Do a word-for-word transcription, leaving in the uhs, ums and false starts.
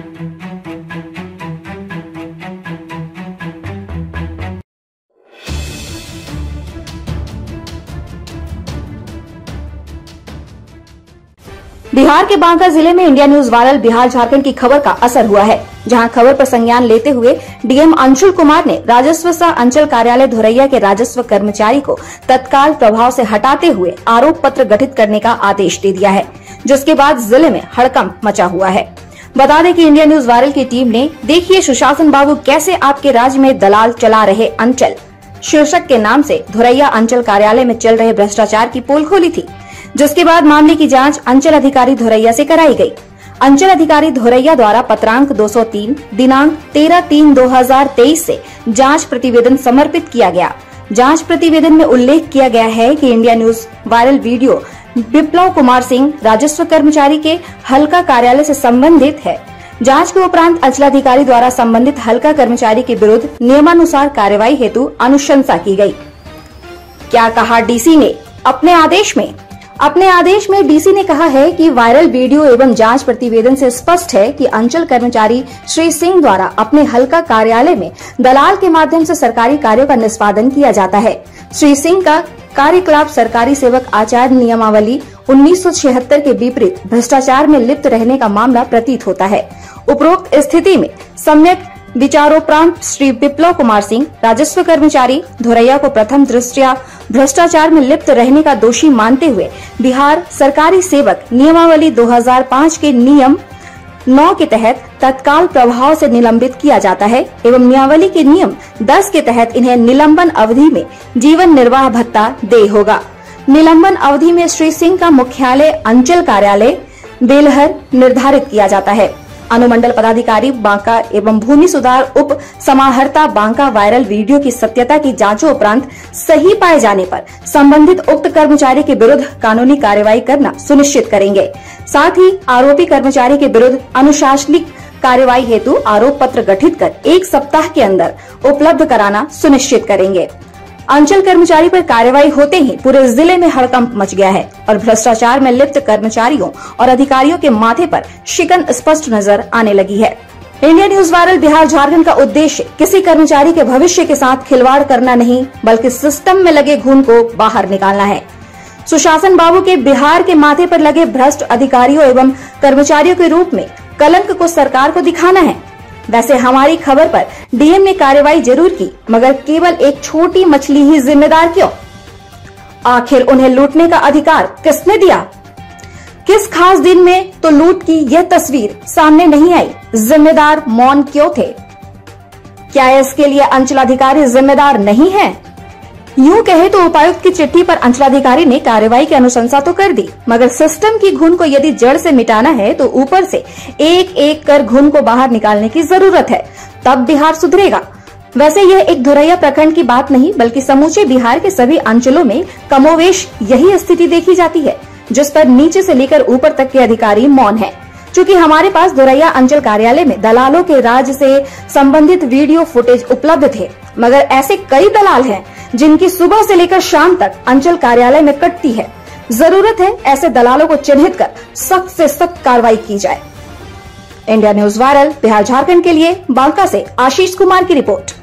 बिहार के बांका जिले में India news viral Bihar Jharkhand की खबर का असर हुआ है, जहां खबर पर संज्ञान लेते हुए डीएम अंशुल कुमार ने राजस्व सह अंचल कार्यालय धोरैया के राजस्व कर्मचारी को तत्काल प्रभाव से हटाते हुए आरोप पत्र गठित करने का आदेश दे दिया है, जिसके बाद जिले में हड़कंप मचा हुआ है। बता दें कि इंडिया न्यूज वायरल की टीम ने देखिए सुशासन बाबू कैसे आपके राज्य में दलाल चला रहे अंचल शीर्षक के नाम से धोरैया अंचल कार्यालय में चल रहे भ्रष्टाचार की पोल खोली थी, जिसके बाद मामले की जांच अंचल अधिकारी धोरैया से कराई गई। अंचल अधिकारी धोरैया द्वारा पत्रांक दो सौ तीन दिनांक तेरह तीन दो हजार तेईस से जांच प्रतिवेदन समर्पित किया गया। जांच प्रतिवेदन में उल्लेख किया गया है कि India news viral video Viplav Kumar Singh राजस्व कर्मचारी के हल्का कार्यालय से संबंधित है। जांच के उपरांत अंचलाधिकारी द्वारा संबंधित हल्का कर्मचारी के विरुद्ध नियमानुसार कार्रवाई हेतु अनुशंसा की गई। क्या कहा डीसी ने अपने आदेश में? अपने आदेश में डीसी ने कहा है कि वायरल वीडियो एवं जांच प्रतिवेदन से स्पष्ट है कि अंचल कर्मचारी श्री सिंह द्वारा अपने हल्का कार्यालय में दलाल के माध्यम से सरकारी कार्यों का निष्पादन किया जाता है। श्री सिंह का कार्यकलाप सरकारी सेवक आचार नियमावली उन्नीस सौ छिहत्तर के विपरीत भ्रष्टाचार में लिप्त रहने का मामला प्रतीत होता है। उपरोक्त स्थिति में सम्यक विचारोपरांत श्री विप्लव कुमार सिंह राजस्व कर्मचारी धोरैया को प्रथम दृष्टया भ्रष्टाचार में लिप्त रहने का दोषी मानते हुए बिहार सरकारी सेवक नियमावली दो हजार पाँच के नियम नौ के तहत तत्काल प्रभाव से निलंबित किया जाता है एवं नियमावली के नियम दस के तहत इन्हें निलंबन अवधि में जीवन निर्वाह भत्ता देय होगा। निलंबन अवधि में श्री सिंह का मुख्यालय अंचल कार्यालय बेलहर निर्धारित किया जाता है। अनुमंडल पदाधिकारी बांका एवं भूमि सुधार उप समाहर्ता बांका वायरल वीडियो की सत्यता की जांचों उपरांत सही पाए जाने पर संबंधित उक्त कर्मचारी के विरुद्ध कानूनी कार्रवाई करना सुनिश्चित करेंगे। साथ ही आरोपी कर्मचारी के विरुद्ध अनुशासनिक कार्रवाई हेतु आरोप पत्र गठित कर एक सप्ताह के अंदर उपलब्ध कराना सुनिश्चित करेंगे। अंचल कर्मचारी पर कार्रवाई होते ही पूरे जिले में हड़कंप मच गया है और भ्रष्टाचार में लिप्त कर्मचारियों और अधिकारियों के माथे पर शिकन स्पष्ट नजर आने लगी है। India news viral Bihar Jharkhand का उद्देश्य किसी कर्मचारी के भविष्य के साथ खिलवाड़ करना नहीं, बल्कि सिस्टम में लगे घुन को बाहर निकालना है। सुशासन बाबू के बिहार के माथे पर लगे भ्रष्ट अधिकारियों एवं कर्मचारियों के रूप में कलंक को सरकार को दिखाना है। वैसे हमारी खबर पर डीएम ने कार्रवाई जरूर की, मगर केवल एक छोटी मछली ही जिम्मेदार क्यों? आखिर उन्हें लूटने का अधिकार किसने दिया? किस खास दिन में तो लूट की यह तस्वीर सामने नहीं आई? जिम्मेदार मौन क्यों थे? क्या इसके लिए अंचलाधिकारी जिम्मेदार नहीं है? यूं कहे तो उपायुक्त की चिट्ठी पर अंचलाधिकारी ने कार्रवाई की अनुशंसा तो कर दी, मगर सिस्टम की घुन को यदि जड़ से मिटाना है तो ऊपर से एक एक कर घुन को बाहर निकालने की जरूरत है, तब बिहार सुधरेगा। वैसे यह एक धोरैया प्रखंड की बात नहीं, बल्कि समूचे बिहार के सभी अंचलों में कमोवेश यही स्थिति देखी जाती है, जिस पर नीचे से लेकर ऊपर तक के अधिकारी मौन है। चूँकि हमारे पास धोरैया अंचल कार्यालय में दलालों के राज से संबंधित वीडियो फुटेज उपलब्ध थे, मगर ऐसे कई दलाल हैं जिनकी सुबह से लेकर शाम तक अंचल कार्यालय में कटती है। जरूरत है ऐसे दलालों को चिन्हित कर सख्त से सख्त कार्रवाई की जाए। India news viral Bihar Jharkhand के लिए बांका से आशीष कुमार की रिपोर्ट।